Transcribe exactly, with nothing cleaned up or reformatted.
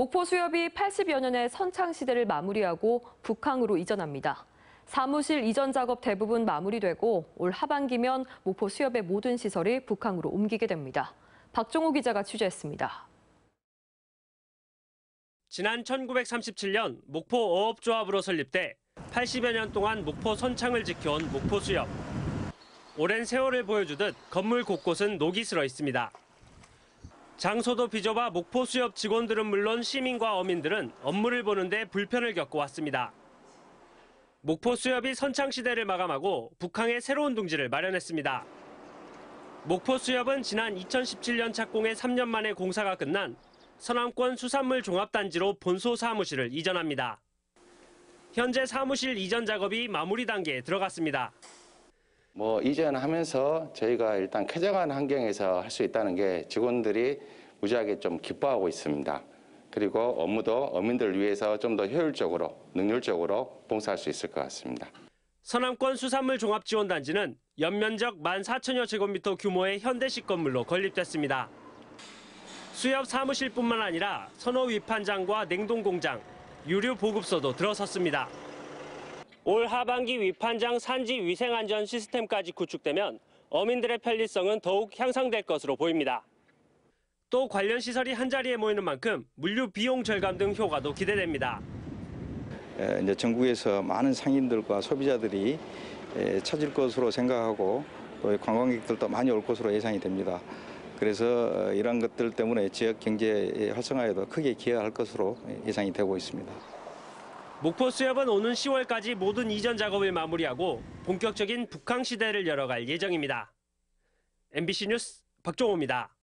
목포 수협이 팔십여 년의 선창시대를 마무리하고 북항으로 이전합니다. 사무실 이전 작업 대부분 마무리되고 올 하반기면 목포 수협의 모든 시설이 북항으로 옮기게 됩니다. 박종호 기자가 취재했습니다. 지난 천구백삼십칠 년 목포 어업조합으로 설립돼 팔십여 년 동안 목포 선창을 지켜온 목포 수협. 오랜 세월을 보여주듯 건물 곳곳은 녹이 슬어 있습니다. 장소도 비좁아 목포 수협 직원들은 물론 시민과 어민들은 업무를 보는데 불편을 겪어왔습니다. 목포 수협이 선창시대를 마감하고 북항에 새로운 둥지를 마련했습니다. 목포 수협은 지난 이천십칠 년 착공에 삼 년 만에 공사가 끝난 서남권 수산물 종합단지로 본소 사무실을 이전합니다. 현재 사무실 이전 작업이 마무리 단계에 들어갔습니다. 뭐 이전하면서 저희가 일단 쾌적한 환경에서 할 수 있다는 게 직원들이 무지하게 좀 기뻐하고 있습니다. 그리고 업무도 어민들을 위해서 좀 더 효율적으로, 능률적으로 봉사할 수 있을 것 같습니다. 서남권 수산물 종합지원단지는 연면적 만 사천여 제곱미터 규모의 현대식 건물로 건립됐습니다. 수협 사무실뿐만 아니라 선호 위판장과 냉동공장, 유류 보급소도 들어섰습니다. 올 하반기 위판장 산지 위생안전 시스템까지 구축되면 어민들의 편리성은 더욱 향상될 것으로 보입니다. 또 관련 시설이 한자리에 모이는 만큼 물류 비용 절감 등 효과도 기대됩니다. 이제 전국에서 많은 상인들과 소비자들이 찾을 것으로 생각하고 또 관광객들도 많이 올 것으로 예상이 됩니다. 그래서 이런 것들 때문에 지역 경제 활성화에도 크게 기여할 것으로 예상이 되고 있습니다. 목포 수협은 오는 시월까지 모든 이전 작업을 마무리하고 본격적인 북항 시대를 열어갈 예정입니다. 엠비씨 뉴스 박종호입니다.